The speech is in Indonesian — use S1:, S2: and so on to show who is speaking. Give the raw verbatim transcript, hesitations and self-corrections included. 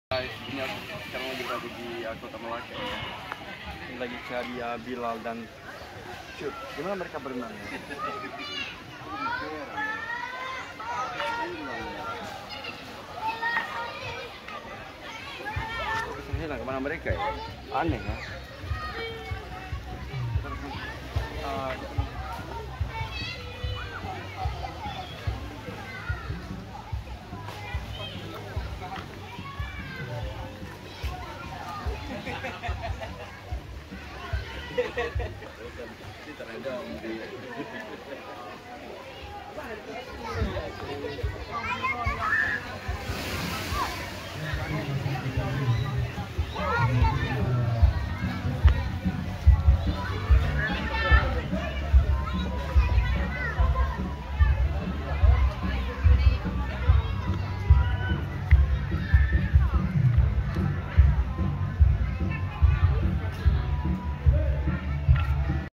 S1: Ini aku sekarang lagi berada di Kota Melaka ya. Ini lagi cari ya Bilal dan Cut. Gimana mereka berenang ya? Hilang kemana mereka ya? Aneh ya. Uh, Kita rendam di